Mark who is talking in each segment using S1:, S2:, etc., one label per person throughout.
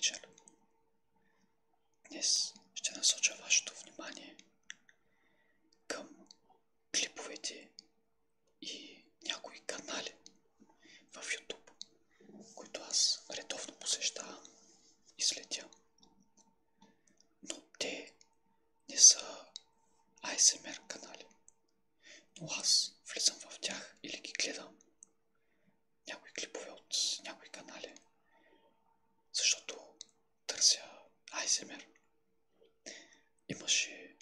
S1: вечер. Днес ще насоча вашето внимание към клиповете и някои канали в YouTube, които аз редовно посещавам и следя. Но те не са ASMR канали. Но аз влизам в тях или ги гледам някои клипове от някои канали, защото търся ASMR. Имаше,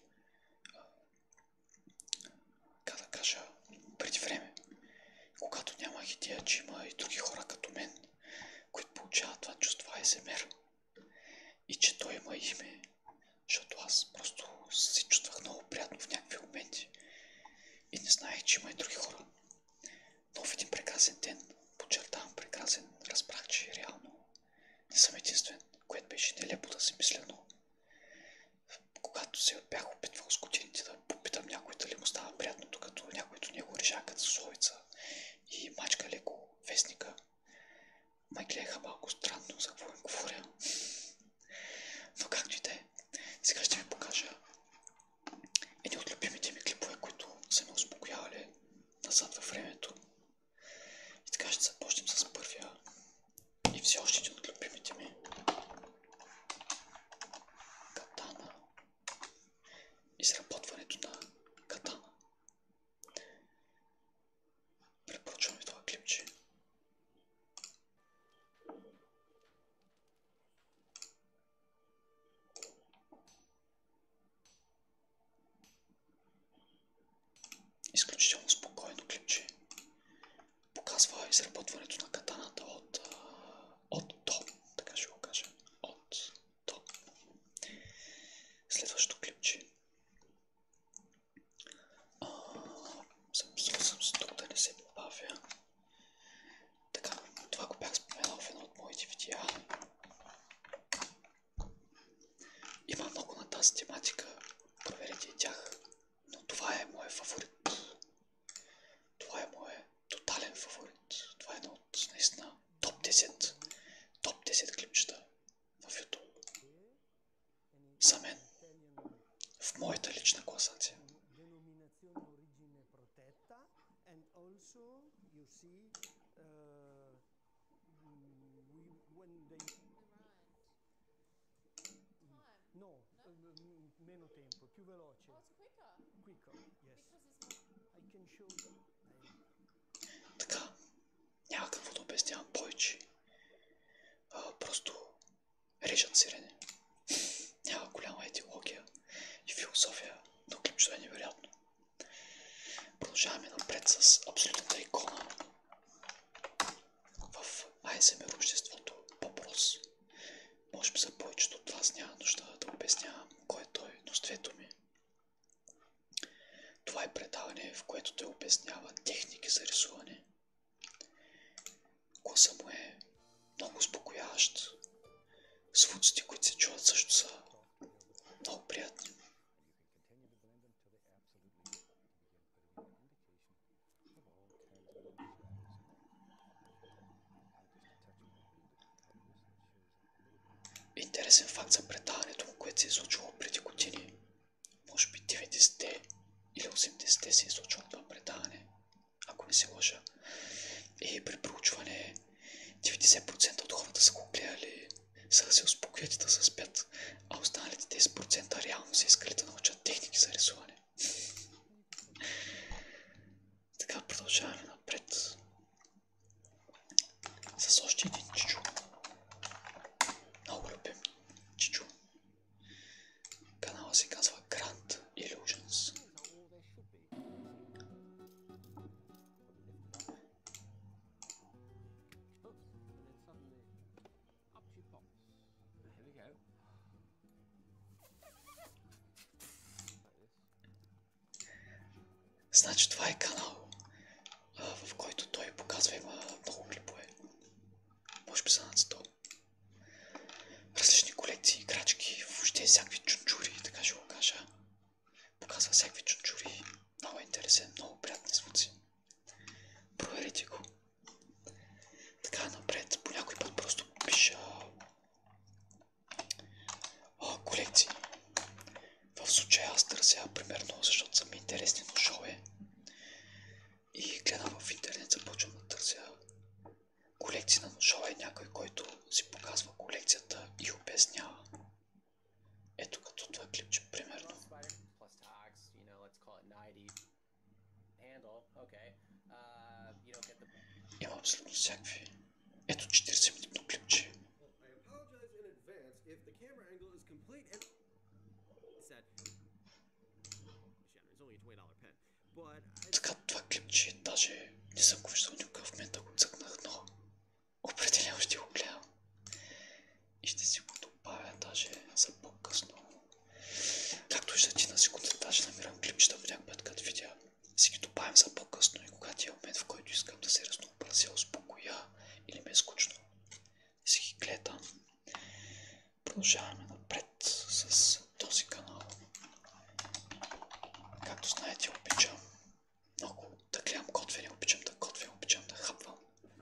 S1: как да кажа, преди време, когато нямах идея, че има и други хора като мен, които получават това чувство ASMR и че той има име, защото аз просто се чувствах много приятно в някакви моменти и не знаех, че има и други хора. Но в един прекрасен ден, подчертавам прекрасен, разбрах, че реално не съм единствен, което беше нелепо да си мисля, но когато се бях опитвал с годините да попитам някой дали му става приятно, докато някой до него решава като словица и мачка леко вестника, ме гледаха малко странно за какво им говоря. Но както и да е, сега ще ви покажа едни от любимите ми клипове, които са ме успокоявали назад във времето. И така ще започнем с първия и все още един от любимите ми. Катана. Изработването на катана. Препоръчвам ви това клипче. Изключително спокойно клипче. Показва изработването на катаната от до, така ще го кажа. От до. Следващото клипче. Записал съм се тук да не се бавя. Така, това го бях споменал в едно от моите видеа. Има много на тази тематика, проверете и тях, но това е моят фаворит. Това е моят тотален фаворит. Това е едно от наистина топ 10 клипчета в YouTube. За мен. В моята лична класация.
S2: Meno tempo, più veloce.
S3: Oh, it's quicker.
S2: Quicker, yes.
S3: Because it's
S2: I can show you.
S1: Така, няма какво да обяснявам повече. Просто режат сирене. Няма голяма етиология и философия, но клипчето е невероятно. Продължаваме напред с абсолютната икона в ASMR обществото, Bob Ross. Може би за повечето от вас няма нужда да обяснявам кой е той, но с две думи. Това е предаване, в което той обяснява техники за рисуване. Гласа му е много успокояващ. Звуците, които се чуват, също са много приятни. Интересен факт за предаването му, което се е случило преди години. Може би 90-те или 80-те се е случило това предаване, ако не се лъжа. И при проучване 90% от хората са го гледали, за да се успокоят и да се спят, а останалите 10% реално са искали да научат техники за рисуване. Така продължаваме напред с още един чичо. Много любим чичо. Канала се казва Grand Illusions. Значи това е канал, в който той показва, има много клипове. Може би са над 100. Различни колекции, играчки, въобще всякакви чунчури, така ще го кажа. Показва всякакви чунчури. Много интересен, много приятни звуци. Проверете го. Така напред, по някой път просто пиша В случая аз търся, примерно, защото са ми интересни ножове. И гледам в интернет, започвам да търся колекции на ножове, някой, който си показва колекцията и обяснява. Ето като това клипче, примерно. Има абсолютно всякакви. Ето 40-минутно клипче. Така това клипче, даже не съм го виждал никога, в момента го цъкнах, но определено ще го гледам. И ще си го добавя даже за по-късно. Както виждате на секунда, даже намирам клипчета в някакъв път, като видя. Си ги добавям за по-късно и когато е момент, в който искам да се разнообразя, успокоя или ми е скучно, си ги гледам. Продължаваме напред с този канал. Както знаете, обичам много да гледам готвени, обичам да готвя, обичам да хапвам.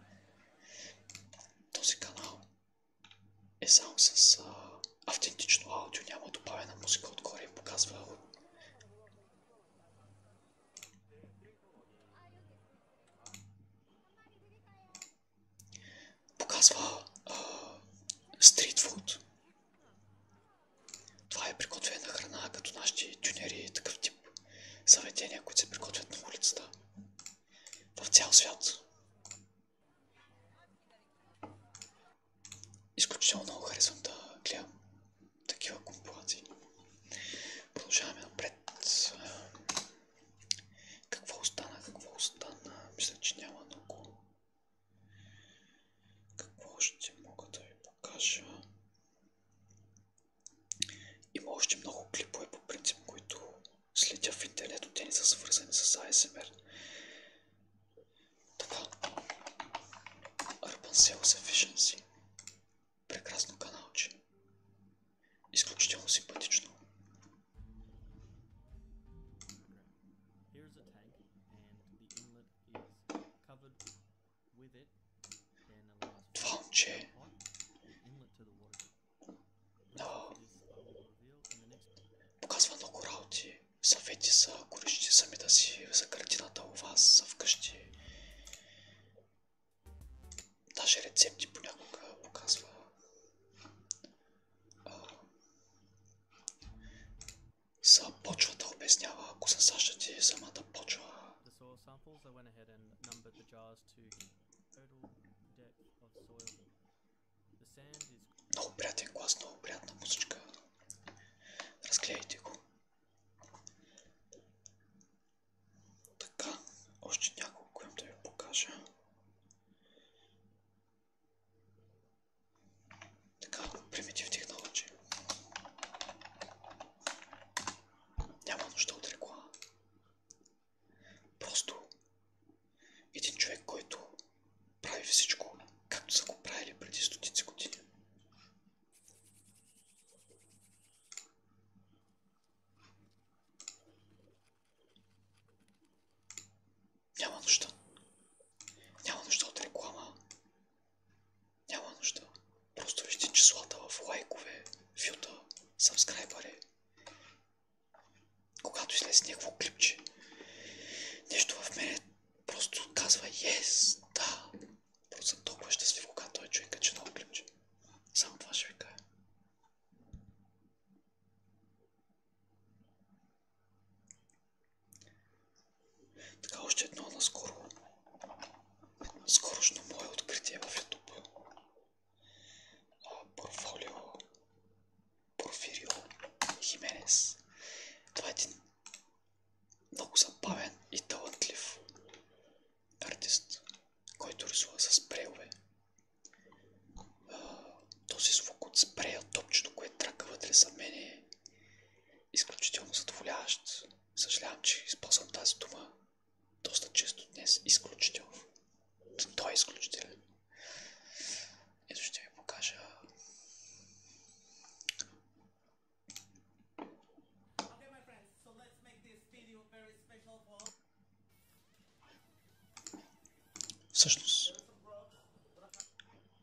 S1: Този канал е само с автентично аудио, няма добавена музика отгоре и показва стритфуд. Това е приготвяне на храна, като нашите дюнери, такъв тип заведения, които се приготвят на улицата в цял свят. Изключително много харесвам да гледам такива компилации. Продължаваме напред. Какво остана? Мисля, че няма много. Какво ще мога да ви покажа? Има още много клипове по принцип, които следя в интернет, те не са свързани с ASMR. Така. Urban Sales Efficiency. Прекрасно каналче. Изключително симпатично. Това момче показва много работи, съвети са, ако решите сами да си за картината у вас, за вкъщи. Даже рецепти понякога показва. За почвата обяснява, ако засаждате самата почва. Много приятен глас, много приятна музичка. Разгледайте го. Така, още няколко имам да ви покажа. Така, Primitive Technology. Няма нужда от реклама. Просто един човек, който прави всичко, както са го правили преди стотици години. Няма нужда. Няма нужда от реклама. Няма нужда. Просто вижте числата в лайкове, вюта, сабскрайбъри. Когато излезе някакво клипче, нещо в мене просто казва yes, да. Просто съм толкова щастлив, когато той човек качи ново клипче. Само това ще ви кажа. Така, още едно наскоро. Скорошно мое откритие в YouTube. Порфирио Хименес. Това е един много забавен и талантлив артист, който рисува с спрейове. Този звук от спрея, топчето, което трака вътре, за мен е изключително задоволяващ. Съжалявам, че използвам тази дума доста често днес. Изключително. Той е изключителен. Ето ще ви покажа. Всъщност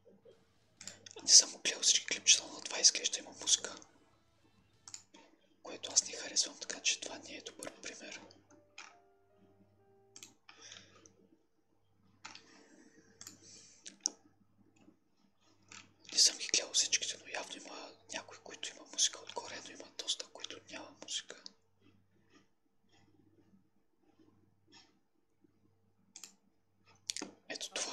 S1: не съм гледал всички клипчета, но това изглежда има музика, което аз не харесвам, така че това не е добър пример. Не съм ги гледал всичките, но явно има някои, които има музика отгоре, но има доста, които няма музика. Ето това.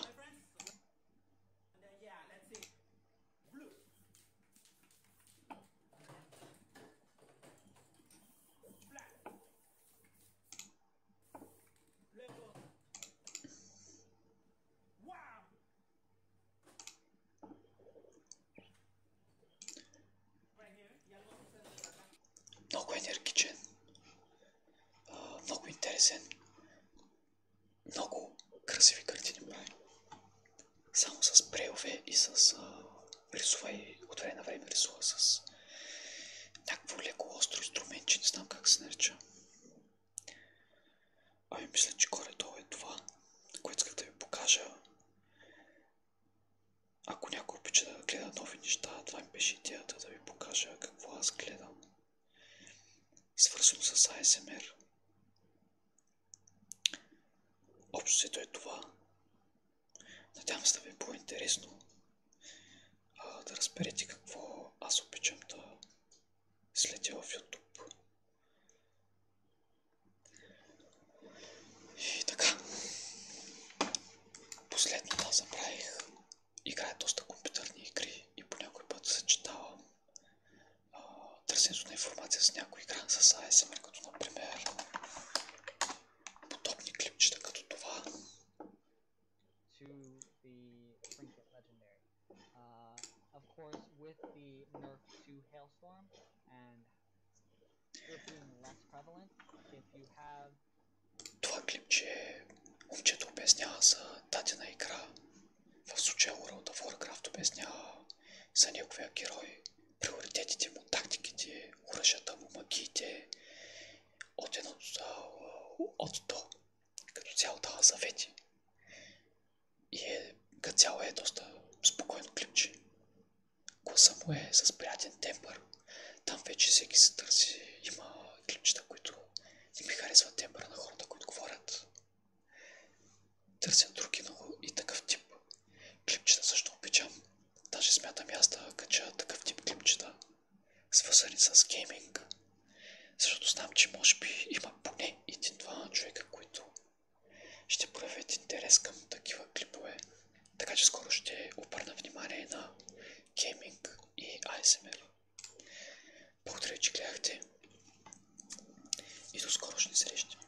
S1: Много енергичен, много интересен, много красиви картини прави. Само с спрейове и с рисува и от време на време рисува с някакво леко остро инструментче, не знам как се нарича. Ами мисля, че горе-долу е това, което исках да ви покажа. Ако някой обича да гледа нови неща, това ми беше идеята да ви покажа какво аз гледам. Свързано с ASMR. Общото е това. Надявам се да ви е по-интересно да разберете какво аз обичам да следя в YouTube. И така. Последно да забравих. Играя доста компютърни игри и по някой път съчетавам търсенето на информация с някой игра с ASMR, като например подобни клипчета като това.
S3: To the Trinket Legendary. Of course, with the nerf to Hailstorm and it being less prevalent, if you have...
S1: Това клипче момчето обяснява за дадена игра. В случая World of Warcraft обяснява за неговия герой, приоритетите му, тактиките, оръжията му, магиите, от до. Като цяло дава съвети. И като цяло е доста спокойно клипче. Гласа му е с приятен тембър. Там вече всеки се търси. Има клипчета, които не ми харесват тембъра на хората, които говорят. Търся други, но и такъв тип клипчета също обичам. Даже смятам аз да кача такъв тип клипчета, свързани с гейминг. Защото знам, че може би има поне един-два човека, които ще проявят интерес към такива клипове. Така че скоро ще обърна внимание на гейминг и ASMR. Благодаря, че гледахте и до скорошни срещи.